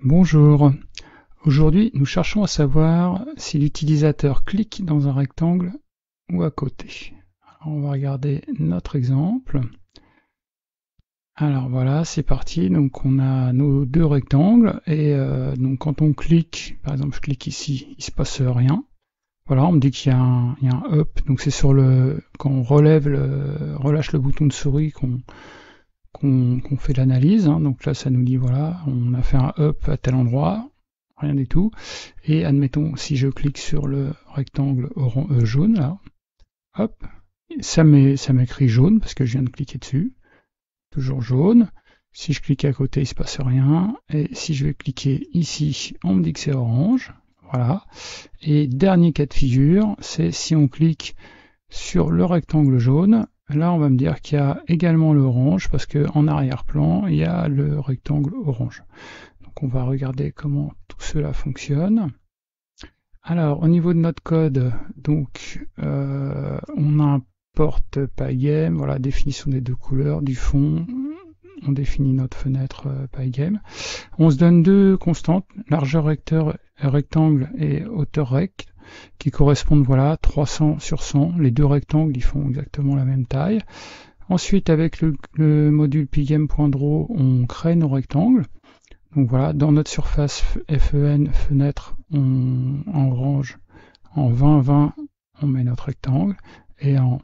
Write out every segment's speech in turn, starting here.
Bonjour, aujourd'hui nous cherchons à savoir si l'utilisateur clique dans un rectangle ou à côté. Alors, on va regarder notre exemple. Alors voilà, c'est parti, donc on a nos deux rectangles et donc quand on clique, par exemple je clique ici, il ne se passe rien. Voilà, on me dit qu'il y a un up, donc c'est sur quand on relâche le bouton de souris qu'on fait l'analyse, hein. Donc là ça nous dit voilà, on a fait un up à tel endroit, rien du tout. Et admettons, si je clique sur le rectangle jaune, là, hop, ça m'écrit jaune parce que je viens de cliquer dessus, toujours jaune. Si je clique à côté, il ne se passe rien. Et si je vais cliquer ici, on me dit que c'est orange. Voilà. Et dernier cas de figure, c'est si on clique sur le rectangle jaune, là on va me dire qu'il y a également l'orange parce qu'en arrière-plan, il y a le rectangle orange. Donc on va regarder comment tout cela fonctionne. Alors au niveau de notre code, donc on importe Pygame, voilà, définition des deux couleurs, du fond, on définit notre fenêtre Pygame. On se donne deux constantes, largeur rectangle et hauteur rect, qui correspondent, voilà, 300 sur 100. Les deux rectangles, ils font exactement la même taille. Ensuite, avec le module pygame.draw, on crée nos rectangles. Donc voilà, dans notre surface FEN, fenêtre, en orange, en 20-20, on met notre rectangle, et en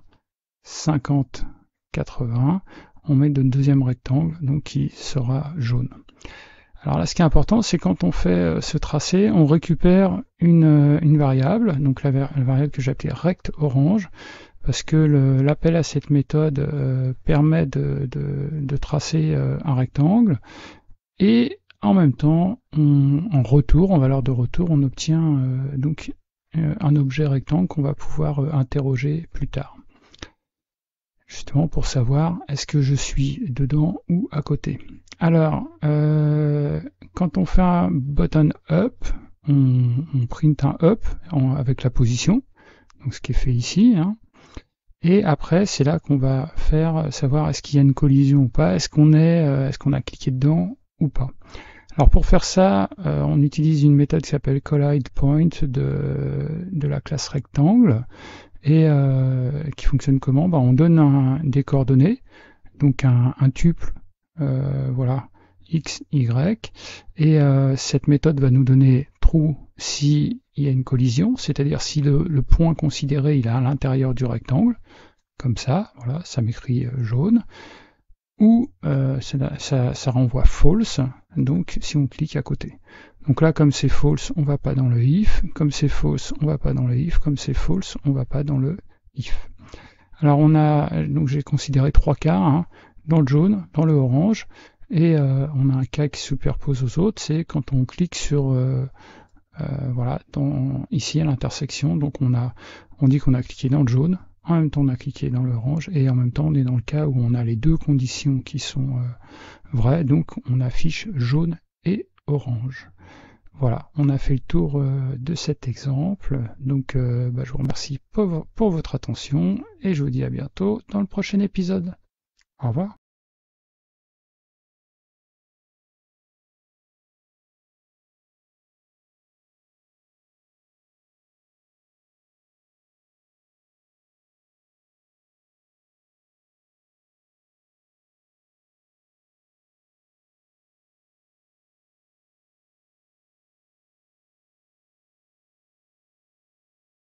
50-80, on met notre deuxième rectangle, donc qui sera jaune. Alors là, ce qui est important, c'est quand on fait ce tracé, on récupère une variable, donc la variable que j'ai appelée rect orange, parce que l'appel à cette méthode permet de tracer un rectangle, et en même temps, en retour, en valeur de retour, on obtient donc un objet rectangle qu'on va pouvoir interroger plus tard. Justement pour savoir est-ce que je suis dedans ou à côté. Alors, quand on fait un button up, on print un up avec la position, donc ce qui est fait ici, hein. Et après, c'est là qu'on va faire savoir est-ce qu'il y a une collision ou pas, est-ce qu'on a cliqué dedans ou pas. Alors pour faire ça, on utilise une méthode qui s'appelle collidePoint de la classe rectangle, et qui fonctionne comment? On donne des coordonnées, donc un tuple, voilà, x, y, et cette méthode va nous donner true s'il y a une collision, c'est-à-dire si le point considéré il est à l'intérieur du rectangle, comme ça, voilà, ça m'écrit jaune, ou ça renvoie false, donc si on clique à côté. Donc là, comme c'est false, on va pas dans le if, comme c'est false, on va pas dans le if, comme c'est false, on va pas dans le if. Alors donc j'ai considéré trois cas, hein, dans le jaune, dans le orange, et on a un cas qui se superpose aux autres, c'est quand on clique sur voilà, ici à l'intersection, donc on dit qu'on a cliqué dans le jaune, en même temps on a cliqué dans l'orange, et en même temps on est dans le cas où on a les deux conditions qui sont vraies, donc on affiche jaune et orange. Voilà, on a fait le tour de cet exemple, donc je vous remercie pour votre attention, et je vous dis à bientôt dans le prochain épisode. Au revoir.